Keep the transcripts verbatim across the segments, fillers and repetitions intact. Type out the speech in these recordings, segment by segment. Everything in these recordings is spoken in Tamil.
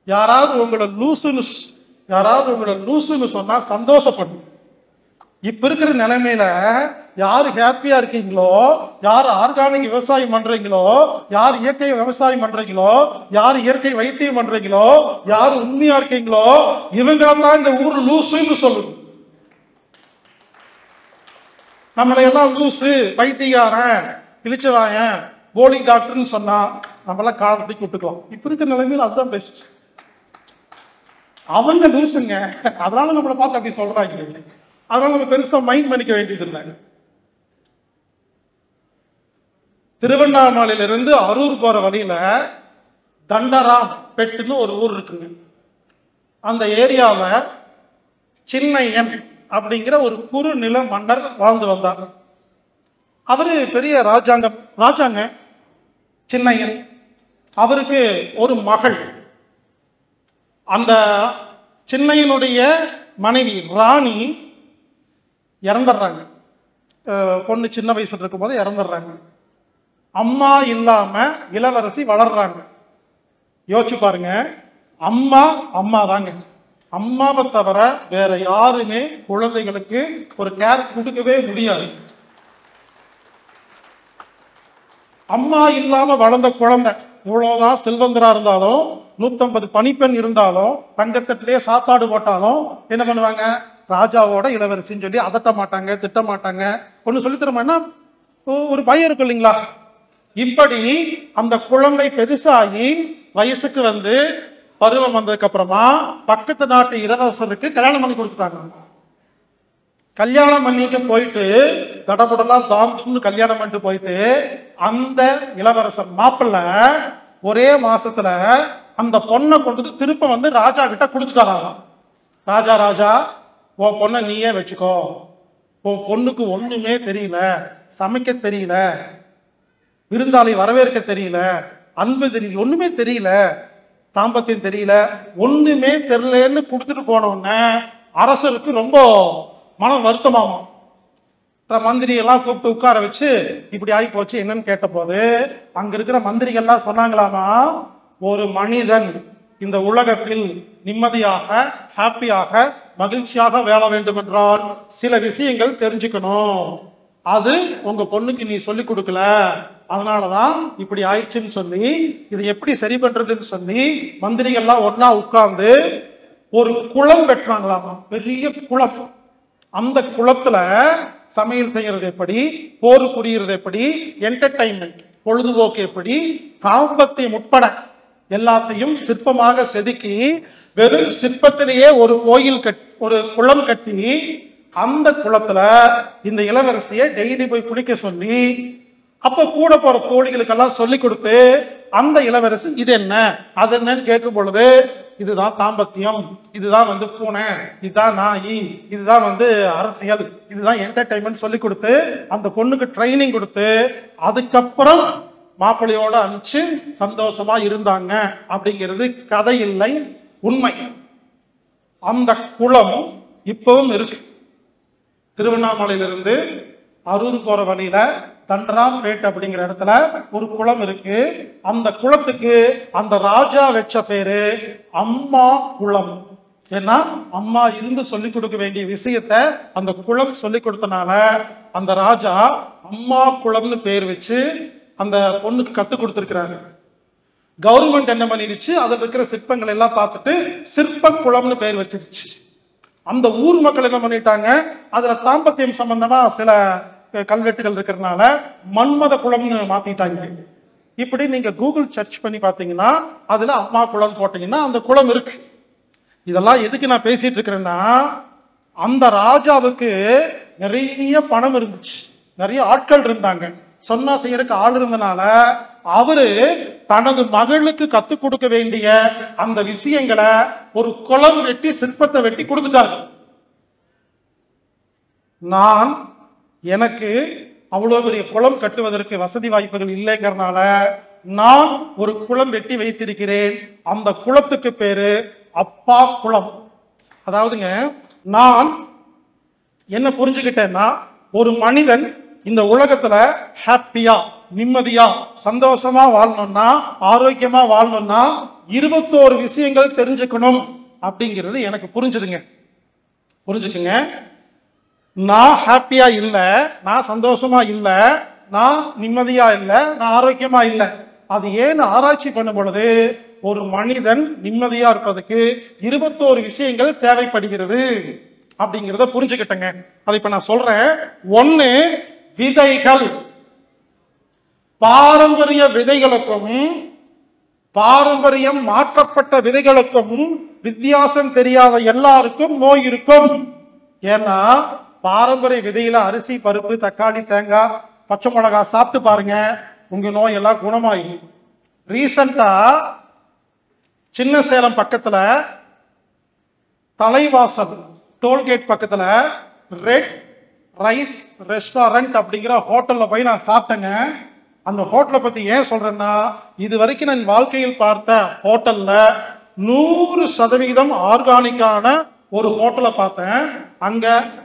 யாராவது உங்களை லூசுன்னு யாராவது உங்களை லூசுன்னு சொன்னா சந்தோஷப்படும். இப்ப இருக்கிற நிலைமையில யாரு ஹாப்பியா இருக்கீங்களோ, யார் ஆர்கானிக் விவசாயம் பண்றீங்களோ, யார் இயற்கை விவசாயம் பண்றீங்களோ, யார் இயற்கை வைத்தியம் பண்றீங்களோ, யார் உண்மையா இருக்கீங்களோ, இவங்கதான் இந்த ஊர் லூசுன்னு சொல்லுது. நம்மளை எல்லாம் லூசு, வைத்தியாரன், கிழிச்சவாயன், போலிங் டாக்டர்னு சொன்னா நம்மளாம் காலத்துக்கு விட்டுக்கலாம். இப்ப இருக்கிற நிலைமையில அதுதான் பெஸ்ட். அவங்க லூசுங்க, அதனால நம்மளை பார்த்து அப்படி சொல்றாங்க. அதனால நம்ம பெருசா மைண்ட் பண்ணிக்க வேண்டியது இல்லை. திருவண்ணாமலையிலிருந்து அரூர் போற வழியில தண்டராம் பெட்டுன்னு ஒரு ஊர் இருக்குங்க. அந்த ஏரியாவ சின்னையன் அப்படிங்கிற ஒரு குறு நில மன்னர் வாழ்ந்து வந்தார். அவரு பெரிய ராஜாங்க ராஜாங்க சின்னையன். அவருக்கு ஒரு மகள். அந்த சின்னையனுடைய மனைவி ராணி இறந்துடுறாங்க. பொண்ணு சின்ன வயசுல இருக்கும் போது இறந்துடுறாங்க. அம்மா இல்லாம இளவரசி வளர்றாங்க. யோசிச்சு பாருங்க, அம்மா அம்மா தாங்க. அம்மாவை தவிர வேற யாருமே குழந்தைகளுக்கு ஒரு கேர் கொடுக்கவே முடியாது. அம்மா இல்லாம வளர்ந்த குழந்தை இவ்வளவுதான் செல்வந்தரா இருந்தாலும், நூத்தம்பது பணிப்பெண் இருந்தாலும், தங்கத்தட்டிலேயே சாப்பாடு போட்டாலும் என்ன பண்ணுவாங்க? ராஜாவோட இளவரசின்னு சொல்லி அதட்ட மாட்டாங்க, திட்ட மாட்டாங்க. ஒண்ணு சொல்லி தரமானா ஒரு பயம் இருக்கும் இல்லைங்களா? இப்படி அந்த குழந்தை பெருசாகி வயசுக்கு வந்து பருவம் வந்ததுக்கு அப்புறமா பக்கத்து நாட்டு இளவரசருக்கு கல்யாணம் பண்ணி கொடுத்துட்டாங்க. கல்யாணம் பண்ணிட்டு போயிட்டு தடபுடலாம் தாம்னு கல்யாணம் பண்ணிட்டு போயிட்டு அந்த இளவரசர் மாப்பிள்ள ஒரே மாசத்துல அந்த பொண்ணை கொண்டு திருப்ப வந்து ராஜா கிட்ட கொடுத்துட்டாராம். ராஜா ராஜா உன் பொண்ணை நீயே வச்சுக்கோ. உன் பொண்ணுக்கு ஒண்ணுமே தெரியல, சமைக்க தெரியல, விருந்தாளி வரவேற்க தெரியல, அன்பு தெரியல, ஒண்ணுமே தெரியல, தாம்பத்தியம் தெரியல, ஒண்ணுமே தெரியலன்னு கொடுத்துட்டு போனோடனே அரசருக்கு ரொம்ப மனம் வருத்தமாகும். மந்திரி எல்லாம் கூப்பிட்டு உட்கார வச்சு இப்படி ஆகி போச்சு என்னன்னு கேட்ட போது அங்க இருக்கிற மந்திரிகள்லாம் சொன்னாங்களாமா, ஒரு மனிதன் இந்த உலகத்தில் நிம்மதியாக, ஹாப்பியாக, மகிழ்ச்சியாக வாழ வேண்டும் என்றால் சில விஷயங்கள் தெரிஞ்சுக்கணும். அது உங்க பொண்ணுக்கு நீ சொல்லி கொடுக்கல, அதனாலதான் இப்படி ஆயிடுச்சுன்னு சொல்லி இது எப்படி சரி பண்றதுன்னு சொல்லி மந்திரிகள்லாம் ஒன்னா உட்கார்ந்து ஒரு குளம் வெட்டுறாங்களாமா, பெரிய குளம். அந்த குளத்துல சமையல் செய்யறது எப்படி, போர் புரியுறது எப்படி, என்டர்டைன்மெண்ட் பொழுதுபோக்கு எப்படி, தாம்பத்தியம் உட்பட எல்லாத்தையும் சிற்பமாக செதுக்கி வெறும் சிற்பத்திலேயே ஒரு கோயில் கட் ஒரு குளம் கட்டி அந்த குளத்துல இந்த இளவரசியை டெய்லி போய் குளிக்க சொல்லி அப்ப கூட போற தோழிகளுக்கெல்லாம் சொல்லி கொடுத்து அந்த இளவரசி இது என்ன அது என்னன்னு கேட்கும் பொழுது இதுதான் தாம்பத்தியம், இதுதான் வந்து பூனை, இதுதான் நாய், இதுதான் வந்து அரசியல், இதுதான் என்டர்டைன்மெண்ட் சொல்லி கொடுத்து அந்த பொண்ணுக்கு ட்ரைனிங் கொடுத்து அதுக்கப்புறம் மாப்பிள்ளையோட அனுப்பிச்சு சந்தோஷமா இருந்தாங்க அப்படிங்கிறது கதை இல்லை, உண்மை. அந்த குளம் இப்பவும் இருக்கு. திருவண்ணாமலையிலிருந்து அரூர் போற வழியில தண்டராம் பேட் அப்படிங்கிற இடத்துல ஒரு குளம் இருக்கு. அந்த குளத்துக்கு அந்த ராஜா வச்ச பேரு அம்மா குளம். ஏன்னா அம்மா இருந்து சொல்லி கொடுக்க வேண்டிய விஷயத்த அந்த குளம் சொல்லி கொடுத்தனால அந்த ராஜா அம்மா குளம்னு பேர் வச்சு அந்த பொண்ணுக்கு கத்து கொடுத்துருக்கிறாரு. கவர்மெண்ட் என்ன பண்ணிருச்சு, அதுல இருக்கிற சிற்பங்கள் எல்லாம் பார்த்துட்டு சிற்ப குளம்னு பேர் வச்சிருச்சு. அந்த ஊர் மக்கள் என்ன பண்ணிட்டாங்க, அதுல தாம்பத்தியம் சம்பந்தமா சில கல்வெட்டுகள் இருக்கிறதுனால மன்மத குளம்னு மாத்திட்டாங்க. இப்படி நீங்க கூகுள் சர்ச் பண்ணி பாத்தீங்கன்னா அதுல அம்மா குளம் போட்டீங்கன்னா அந்த குளம் இருக்கு. இதெல்லாம் எதுக்கு நான் பேசிட்டு இருக்கிறேன்னா, அந்த ராஜாவுக்கு நிறைய பணம் இருந்துச்சு, நிறைய ஆட்கள் இருந்தாங்க, சொன்னா செய்யறதுக்கு ஆள் இருந்தனால அவரு தனது மகளுக்கு கத்து கொடுக்க வேண்டிய அந்த விஷயங்களை ஒரு குளம் வெட்டி சிற்பத்தை வெட்டி கொடுத்துட்டாரு. நான் எனக்கு அவ்வளவு பெரிய குளம் கட்டுவதற்கு வசதி வாய்ப்புகள் இல்லைங்கிறனால நான் ஒரு குளம் வெட்டி வைத்திருக்கிறேன். அந்த குளத்துக்கு பேரு அப்பா குளம். அதாவதுங்க நான் என்ன புரிஞ்சுக்கிட்டேன்னா, ஒரு மனிதன் இந்த உலகத்துல ஹாப்பியா, நிம்மதியா, சந்தோஷமா வாழணும்னா, ஆரோக்கியமா வாழணும்னா இருபத்தோரு விஷயங்கள் தெரிஞ்சுக்கணும் அப்படிங்கிறது எனக்கு புரிஞ்சுதுங்க. புரிஞ்சுக்குங்க. நான் ஹாப்பியா இல்ல, நான் சந்தோஷமா இல்ல, நான் நிம்மதியா இல்ல, நான் ஆரோக்கியமா இல்ல. அது ஏன்னு ஆராய்ச்சி பண்ணும் பொழுது ஒரு மனிதன் நிம்மதியா இருப்பதுக்கு இருபத்தோரு விஷயங்கள் தேவைப்படுகிறது அப்படிங்கிறத புரிஞ்சுக்கிட்டேங்க. அதை இப்ப நான் சொல்றேன். ஒண்ணு, விதைகள். பாரம்பரிய விதைகளுக்கும் பாரம்பரியம் மாற்றப்பட்ட விதைகளுக்கும் வித்தியாசம் தெரியாத எல்லாருக்கும் நோய் இருக்கும். ஏன்னா பாரம்பரிய விதையில அரிசி, பருப்பு, தக்காளி, தேங்காய், பச்சை மிளகாய் சாப்பிட்டு பாருங்க, உங்க நோய் எல்லாம் குணமாகும். ரீசண்டா சின்ன சேலம் பக்கத்துல தலைவாசல் டோல்கேட் பக்கத்துல ரெட் ரைஸ் ரெஸ்டாரண்ட் அப்படிங்கிற ஹோட்டல்ல போய் நான் சாப்பிட்டேங்க. அந்த ஹோட்டலை பத்தி ஏன் சொல்றேன்னா, இது வரைக்கும் நான் வாழ்க்கையில் பார்த்த ஹோட்டல்ல நூறு சதவீதம் ஆர்கானிக்கான ஒரு ஹோட்டலை பார்த்தேன். அங்க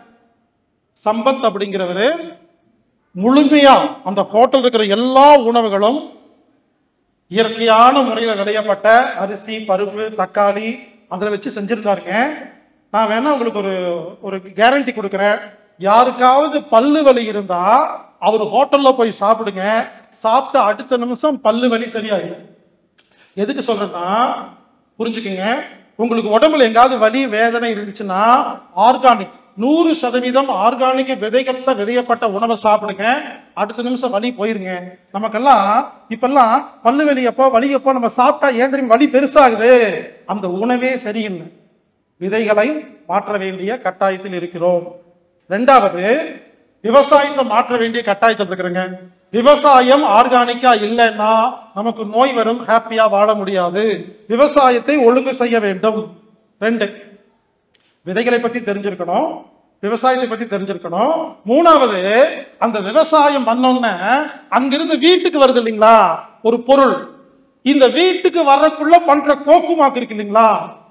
சம்பத் அப்படிங்கிறவரு முழுமையா அந்த ஹோட்டல் இருக்கிற எல்லா உணவுகளும் இயற்கையான முறையில் விளையப்பட்ட அரிசி, பருப்பு, தக்காளி அதில் வச்சு செஞ்சிருந்தாருங்க. நான் வேணா உங்களுக்கு ஒரு ஒரு கேரண்டி கொடுக்குறேன். யாருக்காவது பல்லு வலி இருந்தா அவர் ஹோட்டல்ல போய் சாப்பிடுங்க, சாப்பிட்டு அடுத்த நிமிஷம் பல்லு வலி சரியாயிடும். எதுக்கு சொல்றேன்னா புரிஞ்சுக்குங்க. உங்களுக்கு உடம்புல எங்காவது வலி வேதனை இருந்துச்சுன்னா ஆர்கானிக், நூறு சதவீதம் ஆர்கானிக் விதைகள்ல விதையப்பட்ட உணவை சாப்பிடுங்க, அடுத்த நிமிஷம் வலி போயிருங்க. நமக்கெல்லாம் இப்பெல்லாம் பல்லு வலி எப்போ வலி எப்போ நம்ம சாப்பிட்டா ஏன் தெரியும் வலி பெருசாகுது? அந்த உணவே சரியில்லை. விதைகளை மாற்ற வேண்டிய கட்டாயத்தில் இருக்கிறோம். ரெண்டாவது, விவசாயத்தை மாற்ற வேண்டிய கட்டாயத்தில் இருக்கிறேங்க. விவசாயம் ஆர்கானிக்கா இல்லைன்னா நமக்கு நோய் வரும், ஹாப்பியா வாழ முடியாது. விவசாயத்தை ஒழுங்கு செய்ய வேண்டும். ரெண்டு, விதைகளை பத்தி தெரிஞ்சிருக்கணும், விவசாயத்தை பத்தி தெரிஞ்சிருக்கணும். மூணாவது, அந்த விவசாயம் பண்ணோம்னா அங்கிருந்து வீட்டுக்கு வருது இல்லைங்களா ஒரு பொருள், இந்த வீட்டுக்கு வர்றதுக்குள்ள பண்ற கோக்குமாக்கு இருக்கு இல்லைங்களா,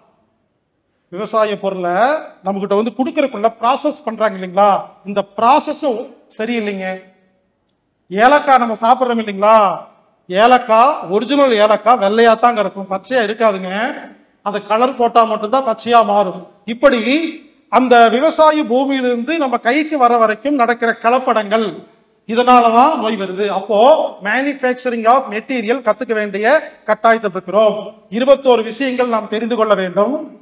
விவசாய பொருளை நம்ம கிட்ட வந்து கொடுக்கறதுக்குள்ள ப்ராசஸ் பண்றாங்க இல்லைங்களா, இந்த ப்ராசஸும் சரியில்லைங்க. ஏலக்காய் நம்ம சாப்பிட்றோம் இல்லைங்களா, ஏலக்காய் ஒரிஜினல் ஏலக்காய் வெள்ளையா தான் இருக்கும், பச்சையா இருக்காதுங்க. அந்த கலர் போட்டா மட்டும்தான் பச்சையா மாறும். இப்படி அந்த விவசாய பூமியிலிருந்து நம்ம கைக்கு வர வரைக்கும் நடக்கிற கலப்படங்கள், இதனாலதான் நோய் வருது. அப்போ மேனுஃபேக்சரிங் ஆஃப் மெட்டீரியல் கத்துக்க வேண்டிய கட்டாயத்தை இருக்கிறோம். இருபத்தோரு விஷயங்கள் நாம் தெரிந்து கொள்ள வேண்டும்.